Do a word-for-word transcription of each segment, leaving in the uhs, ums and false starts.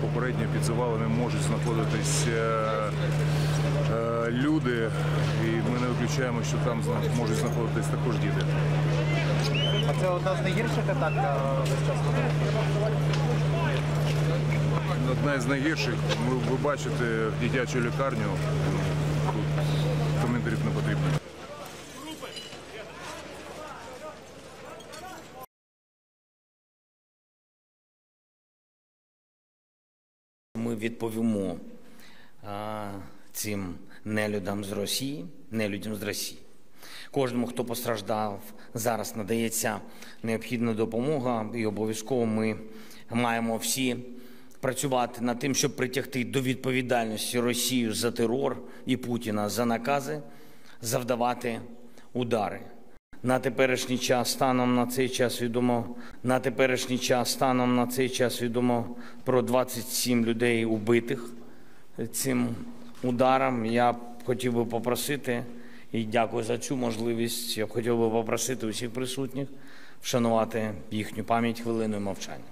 попередньо під завалами можуть знаходитись люди, і ми не виключаємо, що там можуть знаходитись також діти. А це одна з найгірших атак весь час? Одна з найгірших. Ви, ви бачите дитячу лікарню, тут коментарів не потрібно. Ми відповімо а, цим нелюдам з Росії, нелюдям з Росії. Кожному, хто постраждав, зараз надається необхідна допомога, і обов'язково ми маємо всі працювати над тим, щоб притягти до відповідальності Росію за терор і Путіна за накази завдавати удари. На теперішній час станом на цей час відомо, на теперішній час станом на цей час відомо про двадцять сім людей убитих цим ударом. Я б хотів би попросити, і дякую за цю можливість, я б хотів би попросити усіх присутніх вшанувати їхню пам'ять хвилиною мовчання.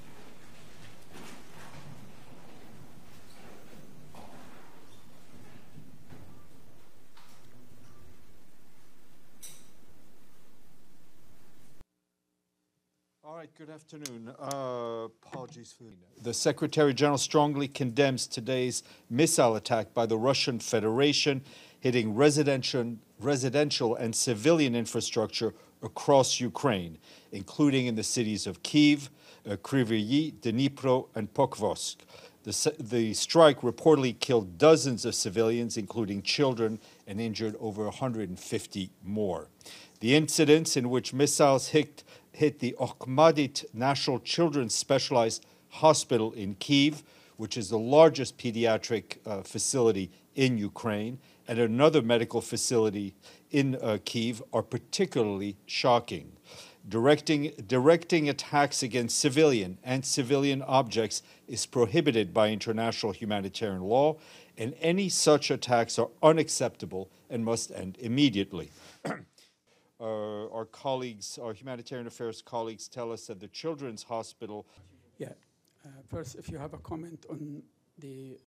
All right, good afternoon. Uh, apologies for the Secretary General strongly condemns today's missile attack by the Russian Federation, hitting residential, residential and civilian infrastructure across Ukraine, including in the cities of Kyiv, uh, Kryvyi, Dnipro, and Pokrovsk. The, the strike reportedly killed dozens of civilians, including children, and injured over one hundred fifty more. The incidents in which missiles hit hit the Okhmadit National Children's Specialized Hospital in Kyiv, which is the largest pediatric uh, facility in Ukraine, and another medical facility in uh, Kyiv are particularly shocking. Directing, directing attacks against civilian and civilian objects is prohibited by international humanitarian law, and any such attacks are unacceptable and must end immediately. Uh, our colleagues, our humanitarian affairs colleagues tell us that the Children's Hospital... Yeah. Uh, first, if you have a comment on the